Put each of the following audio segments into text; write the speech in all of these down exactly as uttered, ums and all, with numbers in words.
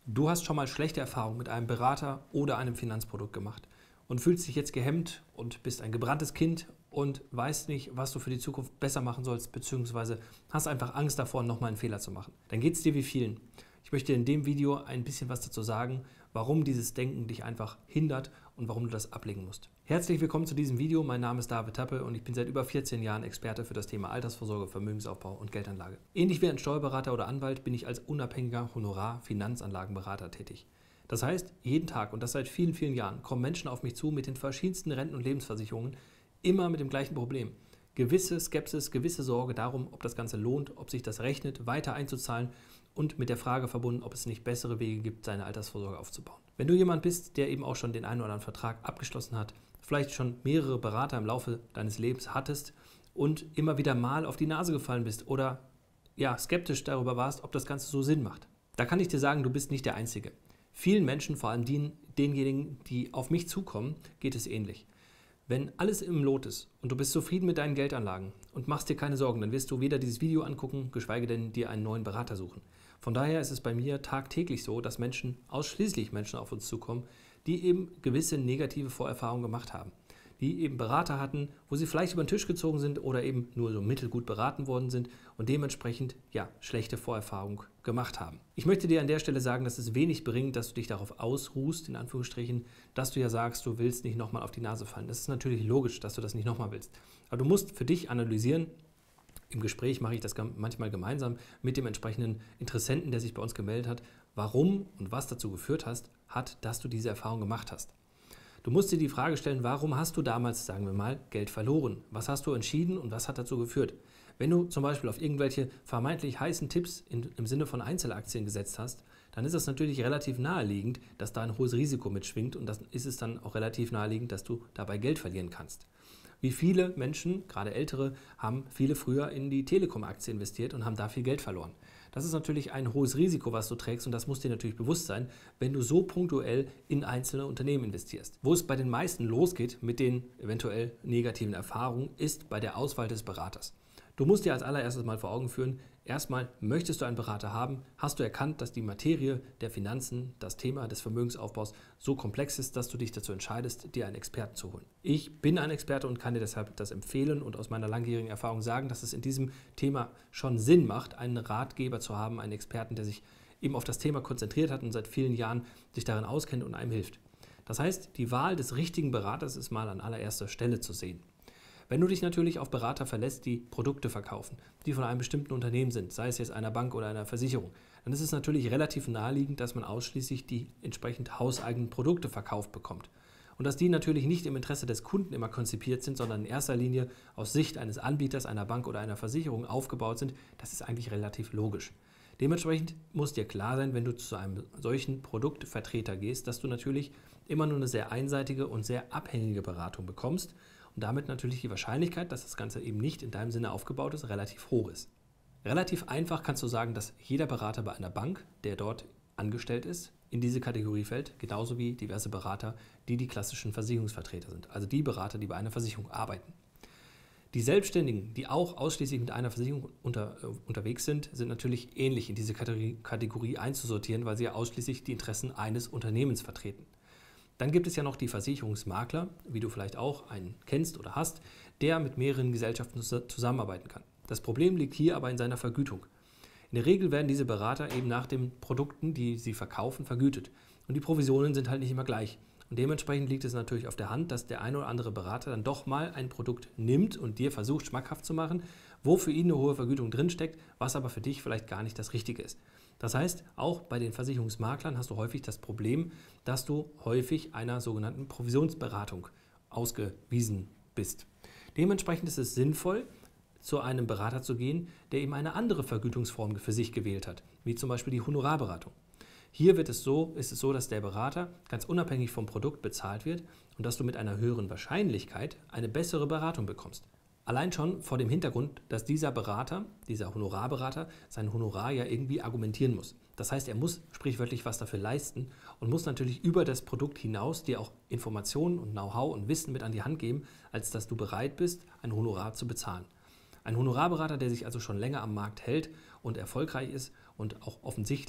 Du hast schon mal schlechte Erfahrungen mit einem Berater oder einem Finanzprodukt gemacht und fühlst dich jetzt gehemmt und bist ein gebranntes Kind und weißt nicht, was du für die Zukunft besser machen sollst, beziehungsweise hast einfach Angst davor, nochmal einen Fehler zu machen. Dann geht es dir wie vielen. Ich möchte in dem Video ein bisschen was dazu sagen, warum dieses Denken dich einfach hindert und warum du das ablegen musst. Herzlich willkommen zu diesem Video. Mein Name ist David Tappe und ich bin seit über vierzehn Jahren Experte für das Thema Altersvorsorge, Vermögensaufbau und Geldanlage. Ähnlich wie ein Steuerberater oder Anwalt bin ich als unabhängiger Honorar-Finanzanlagenberater tätig. Das heißt, jeden Tag, und das seit vielen, vielen Jahren, kommen Menschen auf mich zu mit den verschiedensten Renten- und Lebensversicherungen, immer mit dem gleichen Problem. Gewisse Skepsis, gewisse Sorge darum, ob das Ganze lohnt, ob sich das rechnet, weiter einzuzahlen und mit der Frage verbunden, ob es nicht bessere Wege gibt, seine Altersvorsorge aufzubauen. Wenn du jemand bist, der eben auch schon den einen oder anderen Vertrag abgeschlossen hat, vielleicht schon mehrere Berater im Laufe deines Lebens hattest und immer wieder mal auf die Nase gefallen bist oder ja, skeptisch darüber warst, ob das Ganze so Sinn macht, da kann ich dir sagen, du bist nicht der Einzige. Vielen Menschen, vor allem den, denjenigen, die auf mich zukommen, geht es ähnlich. Wenn alles im Lot ist und du bist zufrieden mit deinen Geldanlagen und machst dir keine Sorgen, dann wirst du weder dieses Video angucken, geschweige denn dir einen neuen Berater suchen. Von daher ist es bei mir tagtäglich so, dass Menschen, ausschließlich Menschen auf uns zukommen, die eben gewisse negative Vorerfahrungen gemacht haben. Die eben Berater hatten, wo sie vielleicht über den Tisch gezogen sind oder eben nur so mittelgut beraten worden sind und dementsprechend ja, schlechte Vorerfahrungen gemacht haben. Ich möchte dir an der Stelle sagen, dass es wenig bringt, dass du dich darauf ausruhst, in Anführungsstrichen, dass du ja sagst, du willst nicht nochmal auf die Nase fallen. Das ist natürlich logisch, dass du das nicht nochmal willst. Aber du musst für dich analysieren. Im Gespräch mache ich das manchmal gemeinsam mit dem entsprechenden Interessenten, der sich bei uns gemeldet hat, warum und was dazu geführt hast, hat, dass du diese Erfahrung gemacht hast. Du musst dir die Frage stellen, warum hast du damals, sagen wir mal, Geld verloren? Was hast du entschieden und was hat dazu geführt? Wenn du zum Beispiel auf irgendwelche vermeintlich heißen Tipps in, im Sinne von Einzelaktien gesetzt hast, dann ist es natürlich relativ naheliegend, dass da ein hohes Risiko mitschwingt und dann ist es dann auch relativ naheliegend, dass du dabei Geld verlieren kannst. Wie viele Menschen, gerade Ältere, haben viele früher in die Telekom-Aktie investiert und haben da viel Geld verloren. Das ist natürlich ein hohes Risiko, was du trägst und das muss dir natürlich bewusst sein, wenn du so punktuell in einzelne Unternehmen investierst. Wo es bei den meisten losgeht mit den eventuell negativen Erfahrungen, ist bei der Auswahl des Beraters. Du musst dir als allererstes mal vor Augen führen, erstmal möchtest du einen Berater haben, hast du erkannt, dass die Materie der Finanzen, das Thema des Vermögensaufbaus so komplex ist, dass du dich dazu entscheidest, dir einen Experten zu holen. Ich bin ein Experte und kann dir deshalb das empfehlen und aus meiner langjährigen Erfahrung sagen, dass es in diesem Thema schon Sinn macht, einen Ratgeber zu haben, einen Experten, der sich eben auf das Thema konzentriert hat und seit vielen Jahren sich darin auskennt und einem hilft. Das heißt, die Wahl des richtigen Beraters ist mal an allererster Stelle zu sehen. Wenn du dich natürlich auf Berater verlässt, die Produkte verkaufen, die von einem bestimmten Unternehmen sind, sei es jetzt einer Bank oder einer Versicherung, dann ist es natürlich relativ naheliegend, dass man ausschließlich die entsprechend hauseigenen Produkte verkauft bekommt. Und dass die natürlich nicht im Interesse des Kunden immer konzipiert sind, sondern in erster Linie aus Sicht eines Anbieters, einer Bank oder einer Versicherung aufgebaut sind, das ist eigentlich relativ logisch. Dementsprechend muss dir klar sein, wenn du zu einem solchen Produktvertreter gehst, dass du natürlich immer nur eine sehr einseitige und sehr abhängige Beratung bekommst und damit natürlich die Wahrscheinlichkeit, dass das Ganze eben nicht in deinem Sinne aufgebaut ist, relativ hoch ist. Relativ einfach kannst du sagen, dass jeder Berater bei einer Bank, der dort angestellt ist, in diese Kategorie fällt, genauso wie diverse Berater, die die klassischen Versicherungsvertreter sind, also die Berater, die bei einer Versicherung arbeiten. Die Selbstständigen, die auch ausschließlich mit einer Versicherung unter, äh, unterwegs sind, sind natürlich ähnlich in diese Kategorie, Kategorie einzusortieren, weil sie ja ausschließlich die Interessen eines Unternehmens vertreten. Dann gibt es ja noch die Versicherungsmakler, wie du vielleicht auch einen kennst oder hast, der mit mehreren Gesellschaften zusammenarbeiten kann. Das Problem liegt hier aber in seiner Vergütung. In der Regel werden diese Berater eben nach den Produkten, die sie verkaufen, vergütet. Und die Provisionen sind halt nicht immer gleich. Und dementsprechend liegt es natürlich auf der Hand, dass der ein oder andere Berater dann doch mal ein Produkt nimmt und dir versucht, schmackhaft zu machen, wo für ihn eine hohe Vergütung drinsteckt, was aber für dich vielleicht gar nicht das Richtige ist. Das heißt, auch bei den Versicherungsmaklern hast du häufig das Problem, dass du häufig einer sogenannten Provisionsberatung ausgewiesen bist. Dementsprechend ist es sinnvoll, zu einem Berater zu gehen, der eben eine andere Vergütungsform für sich gewählt hat, wie zum Beispiel die Honorarberatung. Hier wird es so, ist es so, dass der Berater ganz unabhängig vom Produkt bezahlt wird und dass du mit einer höheren Wahrscheinlichkeit eine bessere Beratung bekommst. Allein schon vor dem Hintergrund, dass dieser Berater, dieser Honorarberater, sein Honorar ja irgendwie argumentieren muss. Das heißt, er muss sprichwörtlich was dafür leisten und muss natürlich über das Produkt hinaus dir auch Informationen und Know-how und Wissen mit an die Hand geben, als dass du bereit bist, ein Honorar zu bezahlen. Ein Honorarberater, der sich also schon länger am Markt hält und erfolgreich ist und auch offensichtlich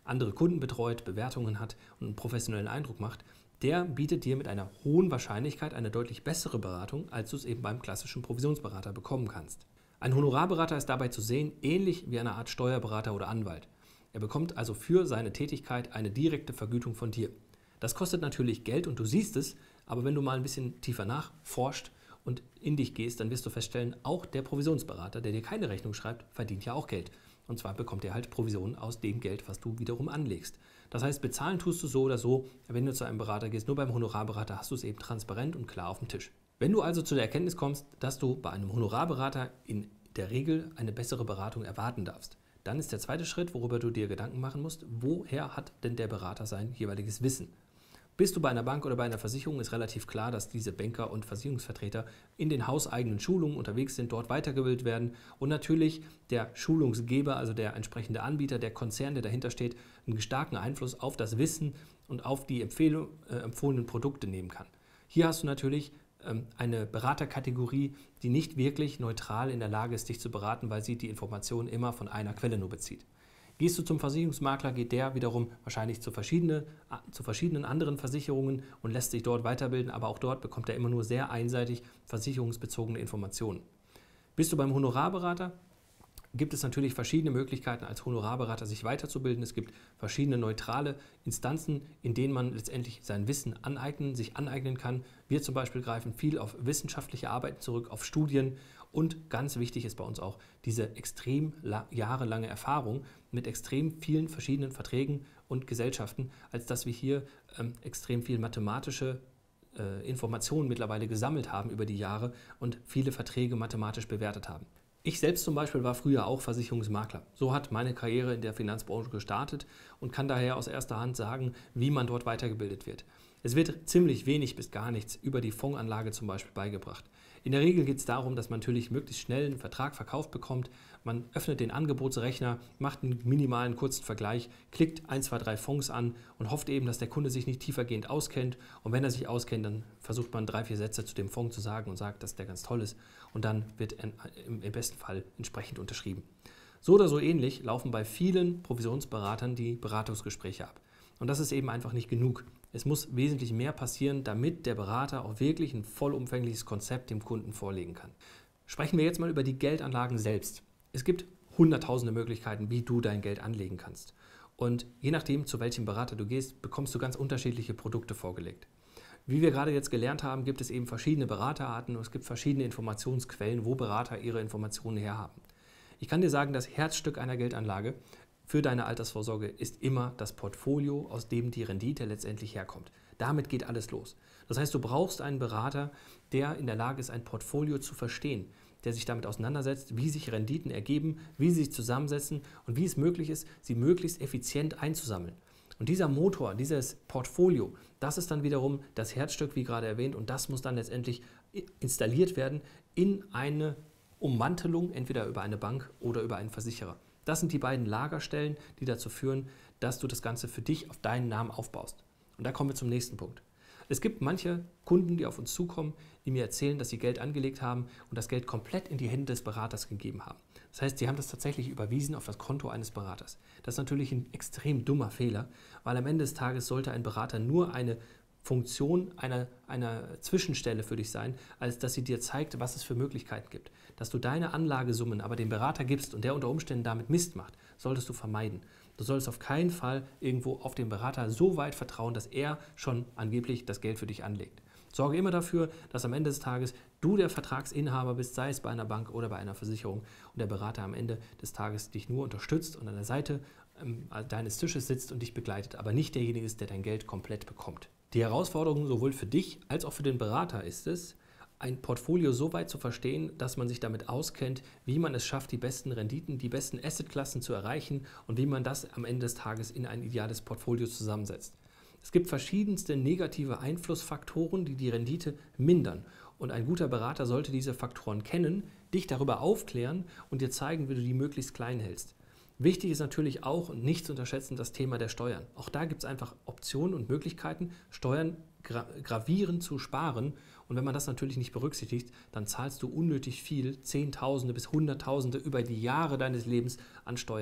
andere Kunden betreut, Bewertungen hat und einen professionellen Eindruck macht, der bietet dir mit einer hohen Wahrscheinlichkeit eine deutlich bessere Beratung, als du es eben beim klassischen Provisionsberater bekommen kannst. Ein Honorarberater ist dabei zu sehen, ähnlich wie eine Art Steuerberater oder Anwalt. Er bekommt also für seine Tätigkeit eine direkte Vergütung von dir. Das kostet natürlich Geld und du siehst es, aber wenn du mal ein bisschen tiefer nachforscht und in dich gehst, dann wirst du feststellen, auch der Provisionsberater, der dir keine Rechnung schreibt, verdient ja auch Geld. Und zwar bekommt er halt Provisionen aus dem Geld, was du wiederum anlegst. Das heißt, bezahlen tust du so oder so, wenn du zu einem Berater gehst. Nur beim Honorarberater hast du es eben transparent und klar auf dem Tisch. Wenn du also zu der Erkenntnis kommst, dass du bei einem Honorarberater in der Regel eine bessere Beratung erwarten darfst, dann ist der zweite Schritt, worüber du dir Gedanken machen musst, woher hat denn der Berater sein jeweiliges Wissen? Bist du bei einer Bank oder bei einer Versicherung, ist relativ klar, dass diese Banker und Versicherungsvertreter in den hauseigenen Schulungen unterwegs sind, dort weitergebildet werden und natürlich der Schulungsgeber, also der entsprechende Anbieter, der Konzern, der dahinter steht, einen starken Einfluss auf das Wissen und auf die Empfehlung, äh, empfohlenen Produkte nehmen kann. Hier hast du natürlich ähm, eine Beraterkategorie, die nicht wirklich neutral in der Lage ist, dich zu beraten, weil sie die Informationen immer von einer Quelle nur bezieht. Gehst du zum Versicherungsmakler, geht der wiederum wahrscheinlich zu verschiedenen, zu verschiedenen anderen Versicherungen und lässt sich dort weiterbilden, aber auch dort bekommt er immer nur sehr einseitig versicherungsbezogene Informationen. Bist du beim Honorarberater, gibt es natürlich verschiedene Möglichkeiten, als Honorarberater sich weiterzubilden. Es gibt verschiedene neutrale Instanzen, in denen man letztendlich sein Wissen aneignen, sich aneignen kann. Wir zum Beispiel greifen viel auf wissenschaftliche Arbeiten zurück, auf Studien und ganz wichtig ist bei uns auch diese extrem jahrelange Erfahrung mit extrem vielen verschiedenen Verträgen und Gesellschaften, als dass wir hier ähm, extrem viel mathematische äh, Informationen mittlerweile gesammelt haben über die Jahre und viele Verträge mathematisch bewertet haben. Ich selbst zum Beispiel war früher auch Versicherungsmakler. So hat meine Karriere in der Finanzbranche gestartet und kann daher aus erster Hand sagen, wie man dort weitergebildet wird. Es wird ziemlich wenig bis gar nichts über die Fondsanlage zum Beispiel beigebracht. In der Regel geht es darum, dass man natürlich möglichst schnell einen Vertrag verkauft bekommt. Man öffnet den Angebotsrechner, macht einen minimalen kurzen Vergleich, klickt ein, zwei, drei Fonds an und hofft eben, dass der Kunde sich nicht tiefergehend auskennt. Und wenn er sich auskennt, dann versucht man drei, vier Sätze zu dem Fonds zu sagen und sagt, dass der ganz toll ist. Und dann wird im besten Fall entsprechend unterschrieben. So oder so ähnlich laufen bei vielen Provisionsberatern die Beratungsgespräche ab. Und das ist eben einfach nicht genug. Es muss wesentlich mehr passieren, damit der Berater auch wirklich ein vollumfängliches Konzept dem Kunden vorlegen kann. Sprechen wir jetzt mal über die Geldanlagen selbst. Es gibt hunderttausende Möglichkeiten, wie du dein Geld anlegen kannst. Und je nachdem, zu welchem Berater du gehst, bekommst du ganz unterschiedliche Produkte vorgelegt. Wie wir gerade jetzt gelernt haben, gibt es eben verschiedene Beraterarten und es gibt verschiedene Informationsquellen, wo Berater ihre Informationen herhaben. Ich kann dir sagen, das Herzstück einer Geldanlage für deine Altersvorsorge ist immer das Portfolio, aus dem die Rendite letztendlich herkommt. Damit geht alles los. Das heißt, du brauchst einen Berater, der in der Lage ist, ein Portfolio zu verstehen, der sich damit auseinandersetzt, wie sich Renditen ergeben, wie sie sich zusammensetzen und wie es möglich ist, sie möglichst effizient einzusammeln. Und dieser Motor, dieses Portfolio, das ist dann wiederum das Herzstück, wie gerade erwähnt, und das muss dann letztendlich installiert werden in eine Ummantelung, entweder über eine Bank oder über einen Versicherer. Das sind die beiden Lagerstellen, die dazu führen, dass du das Ganze für dich auf deinen Namen aufbaust. Und da kommen wir zum nächsten Punkt. Es gibt manche Kunden, die auf uns zukommen, die mir erzählen, dass sie Geld angelegt haben und das Geld komplett in die Hände des Beraters gegeben haben. Das heißt, sie haben das tatsächlich überwiesen auf das Konto eines Beraters. Das ist natürlich ein extrem dummer Fehler, weil am Ende des Tages sollte ein Berater nur eine Funktion einer, einer Zwischenstelle für dich sein, als dass sie dir zeigt, was es für Möglichkeiten gibt. Dass du deine Anlagesummen aber dem Berater gibst und der unter Umständen damit Mist macht, solltest du vermeiden. Du solltest auf keinen Fall irgendwo auf den Berater so weit vertrauen, dass er schon angeblich das Geld für dich anlegt. Sorge immer dafür, dass am Ende des Tages du der Vertragsinhaber bist, sei es bei einer Bank oder bei einer Versicherung und der Berater am Ende des Tages dich nur unterstützt und an der Seite ähm, deines Tisches sitzt und dich begleitet, aber nicht derjenige ist, der dein Geld komplett bekommt. Die Herausforderung sowohl für dich als auch für den Berater ist es, ein Portfolio so weit zu verstehen, dass man sich damit auskennt, wie man es schafft, die besten Renditen, die besten Assetklassen zu erreichen und wie man das am Ende des Tages in ein ideales Portfolio zusammensetzt. Es gibt verschiedenste negative Einflussfaktoren, die die Rendite mindern. Und ein guter Berater sollte diese Faktoren kennen, dich darüber aufklären und dir zeigen, wie du die möglichst klein hältst. Wichtig ist natürlich auch, und nicht zu unterschätzen, das Thema der Steuern. Auch da gibt es einfach Optionen und Möglichkeiten, Steuern gra gravierend zu sparen. Und wenn man das natürlich nicht berücksichtigt, dann zahlst du unnötig viel, Zehntausende bis Hunderttausende über die Jahre deines Lebens an Steuern.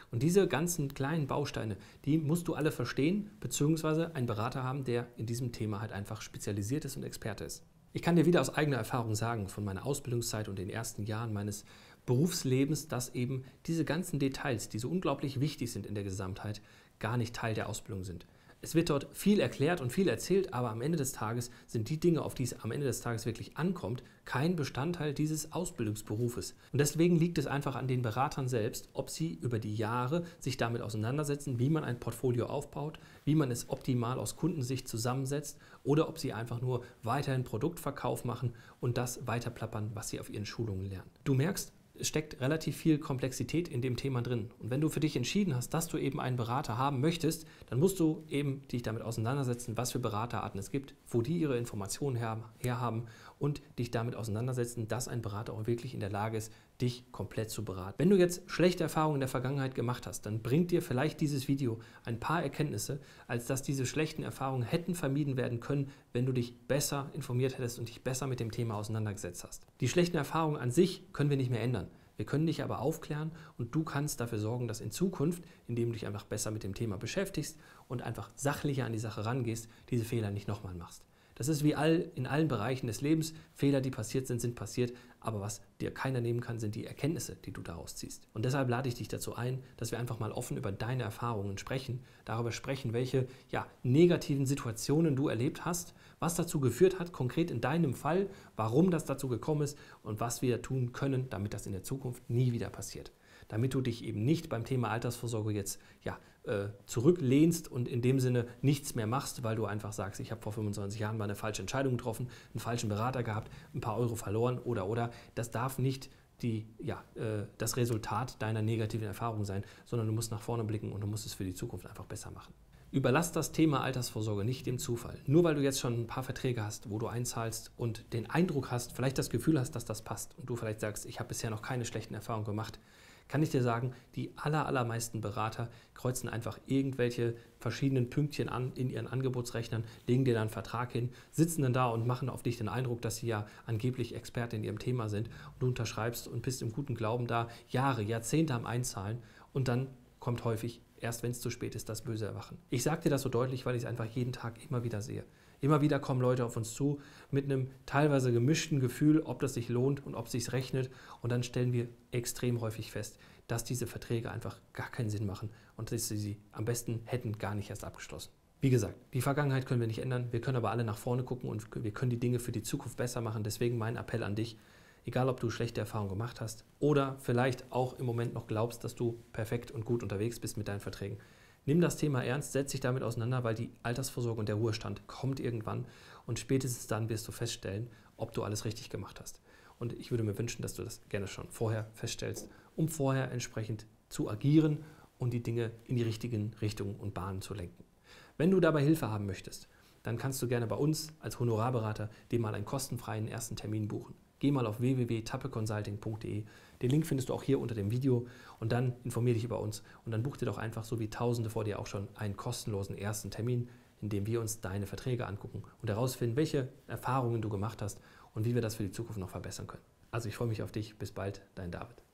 Und diese ganzen kleinen Bausteine, die musst du alle verstehen, beziehungsweise einen Berater haben, der in diesem Thema halt einfach spezialisiert ist und Experte ist. Ich kann dir wieder aus eigener Erfahrung sagen, von meiner Ausbildungszeit und den ersten Jahren meines Berufslebens, dass eben diese ganzen Details, die so unglaublich wichtig sind in der Gesamtheit, gar nicht Teil der Ausbildung sind. Es wird dort viel erklärt und viel erzählt, aber am Ende des Tages sind die Dinge, auf die es am Ende des Tages wirklich ankommt, kein Bestandteil dieses Ausbildungsberufes. Und deswegen liegt es einfach an den Beratern selbst, ob sie über die Jahre sich damit auseinandersetzen, wie man ein Portfolio aufbaut, wie man es optimal aus Kundensicht zusammensetzt oder ob sie einfach nur weiterhin Produktverkauf machen und das weiterplappern, was sie auf ihren Schulungen lernen. Du merkst, es steckt relativ viel Komplexität in dem Thema drin. Und wenn du für dich entschieden hast, dass du eben einen Berater haben möchtest, dann musst du eben dich damit auseinandersetzen, was für Beraterarten es gibt, wo die ihre Informationen her, her haben und dich damit auseinandersetzen, dass ein Berater auch wirklich in der Lage ist, dich komplett zu beraten. Wenn du jetzt schlechte Erfahrungen in der Vergangenheit gemacht hast, dann bringt dir vielleicht dieses Video ein paar Erkenntnisse, als dass diese schlechten Erfahrungen hätten vermieden werden können, wenn du dich besser informiert hättest und dich besser mit dem Thema auseinandergesetzt hast. Die schlechten Erfahrungen an sich können wir nicht mehr ändern. Wir können dich aber aufklären und du kannst dafür sorgen, dass in Zukunft, indem du dich einfach besser mit dem Thema beschäftigst und einfach sachlicher an die Sache rangehst, diese Fehler nicht nochmal machst. Das ist wie all, in allen Bereichen des Lebens. Fehler, die passiert sind, sind passiert. Aber was dir keiner nehmen kann, sind die Erkenntnisse, die du daraus ziehst. Und deshalb lade ich dich dazu ein, dass wir einfach mal offen über deine Erfahrungen sprechen, darüber sprechen, welche ja, negativen Situationen du erlebt hast, was dazu geführt hat, konkret in deinem Fall, warum das dazu gekommen ist und was wir tun können, damit das in der Zukunft nie wieder passiert. Damit du dich eben nicht beim Thema Altersvorsorge jetzt ja, äh, zurücklehnst und in dem Sinne nichts mehr machst, weil du einfach sagst, ich habe vor fünfundzwanzig Jahren mal eine falsche Entscheidung getroffen, einen falschen Berater gehabt, ein paar Euro verloren oder oder. Das darf nicht die, ja, äh, das Resultat deiner negativen Erfahrung sein, sondern du musst nach vorne blicken und du musst es für die Zukunft einfach besser machen. Überlass das Thema Altersvorsorge nicht dem Zufall. Nur weil du jetzt schon ein paar Verträge hast, wo du einzahlst und den Eindruck hast, vielleicht das Gefühl hast, dass das passt und du vielleicht sagst, ich habe bisher noch keine schlechten Erfahrungen gemacht, kann ich dir sagen, die aller, allermeisten Berater kreuzen einfach irgendwelche verschiedenen Pünktchen an in ihren Angebotsrechnern, legen dir dann einen Vertrag hin, sitzen dann da und machen auf dich den Eindruck, dass sie ja angeblich Experte in ihrem Thema sind und du unterschreibst und bist im guten Glauben da, Jahre, Jahrzehnte am Einzahlen und dann kommt häufig, erst wenn es zu spät ist, das böse Erwachen. Ich sage dir das so deutlich, weil ich es einfach jeden Tag immer wieder sehe. Immer wieder kommen Leute auf uns zu mit einem teilweise gemischten Gefühl, ob das sich lohnt und ob es sich rechnet. Und dann stellen wir extrem häufig fest, dass diese Verträge einfach gar keinen Sinn machen und dass sie sie am besten hätten gar nicht erst abgeschlossen. Wie gesagt, die Vergangenheit können wir nicht ändern. Wir können aber alle nach vorne gucken und wir können die Dinge für die Zukunft besser machen. Deswegen mein Appell an dich, egal ob du schlechte Erfahrungen gemacht hast oder vielleicht auch im Moment noch glaubst, dass du perfekt und gut unterwegs bist mit deinen Verträgen. Nimm das Thema ernst, setz dich damit auseinander, weil die Altersvorsorge und der Ruhestand kommt irgendwann und spätestens dann wirst du feststellen, ob du alles richtig gemacht hast. Und ich würde mir wünschen, dass du das gerne schon vorher feststellst, um vorher entsprechend zu agieren und die Dinge in die richtigen Richtungen und Bahnen zu lenken. Wenn du dabei Hilfe haben möchtest, dann kannst du gerne bei uns als Honorarberater dir mal einen kostenfreien ersten Termin buchen. Geh mal auf w w w punkt tappe consulting punkt de. Den Link findest du auch hier unter dem Video und dann informier dich über uns und dann buch dir doch einfach, so wie Tausende vor dir auch schon, einen kostenlosen ersten Termin, in dem wir uns deine Verträge angucken und herausfinden, welche Erfahrungen du gemacht hast und wie wir das für die Zukunft noch verbessern können. Also ich freue mich auf dich. Bis bald, dein David.